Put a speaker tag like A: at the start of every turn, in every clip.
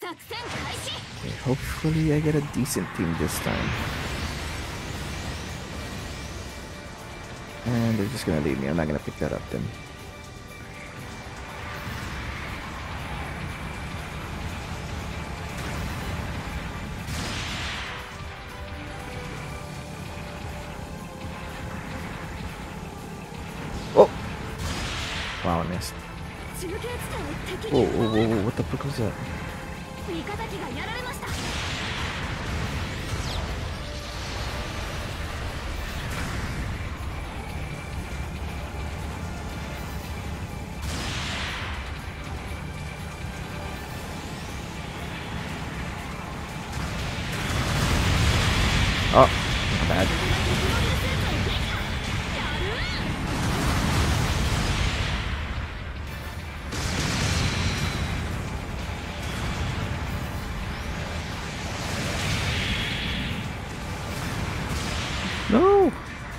A: Okay, hopefully I get a decent team this time. And they're just gonna leave me. I'm not gonna pick that up then. Oh! Wow, I missed. Whoa, whoa, whoa, whoa, what the fuck was that? Oh, bad. No!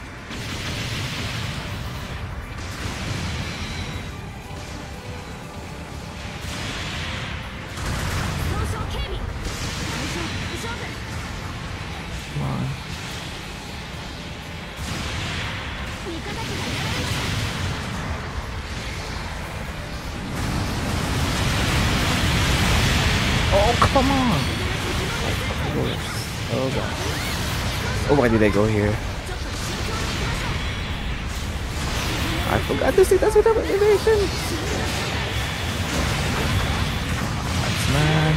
A: Come on. Oh, come on! Of course. Oh, God. Oh, why did I go here? I forgot to say that's without animation! Man.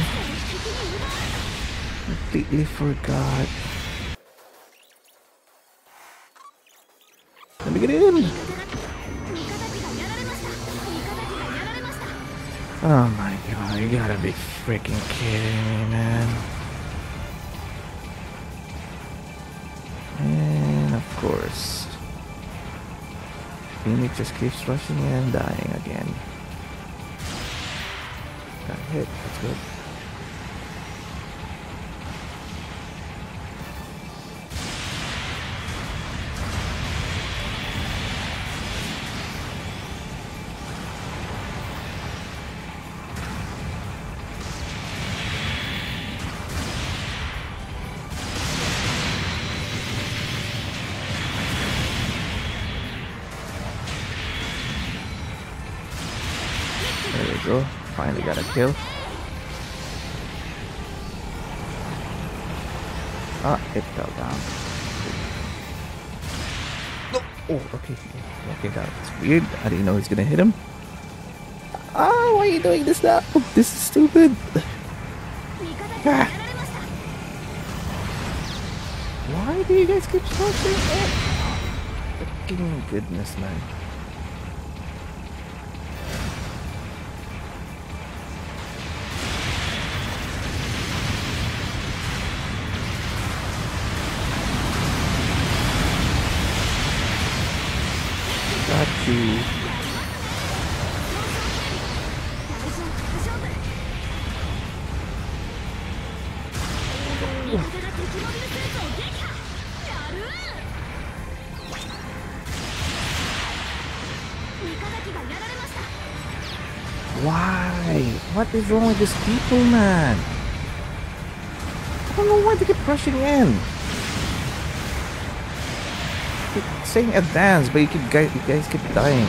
A: Completely forgot. Let me get in! Oh my god, you gotta be freaking kidding me, man. And of course, Phoenix just keeps rushing in and dying again. Got hit, that's good. There we go. Finally got a kill. Ah, it fell down. No. Oh, okay. Okay, that's weird. I didn't know he's gonna hit him. Ah, why are you doing this now? This is stupid. Ah. Why do you guys keep pushing it? Fucking goodness, man. Got you. Why? What is wrong with these people, man? I don't know why they keep rushing in. Keep saying advance, but you guys keep dying.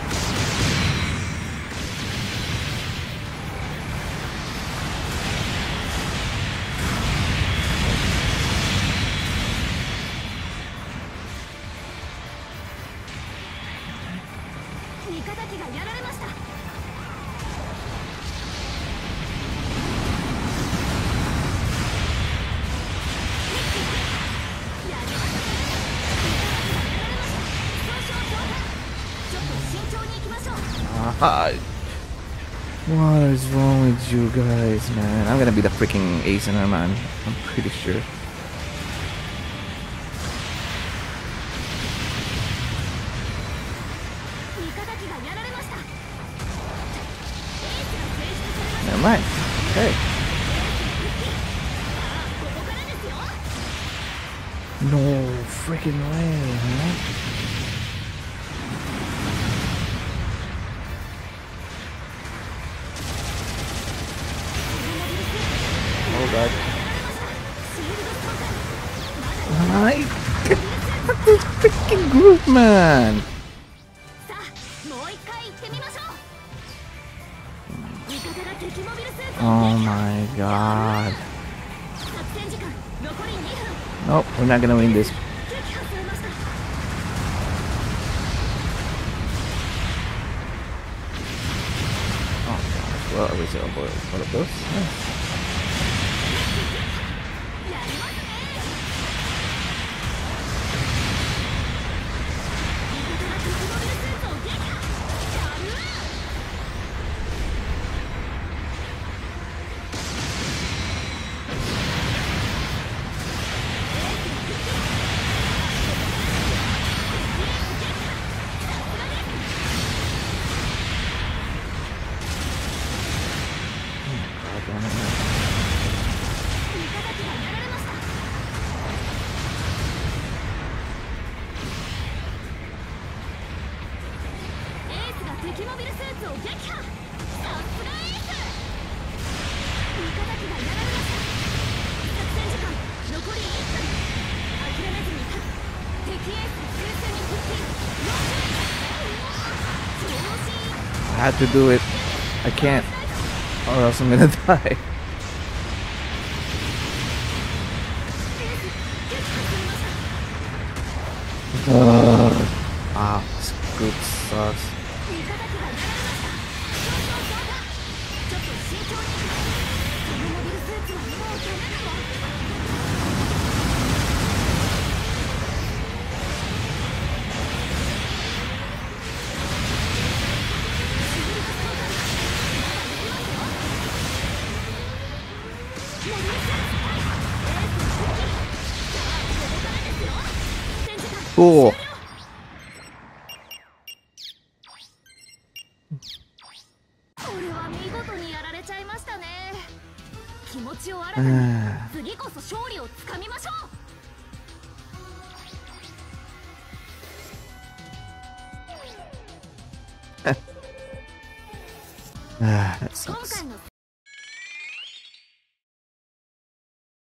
A: What is wrong with you guys, man? I'm gonna be the freaking Acener, man. I'm pretty sure. Never mind. Okay. No freaking way, man. freaking group, man. Oh my god. Nope, we're not gonna win this. Oh gosh, well, at least I'll avoid one of those. I had to do it. I can't, or else I'm gonna die. This group sucks. Cool. That sucks.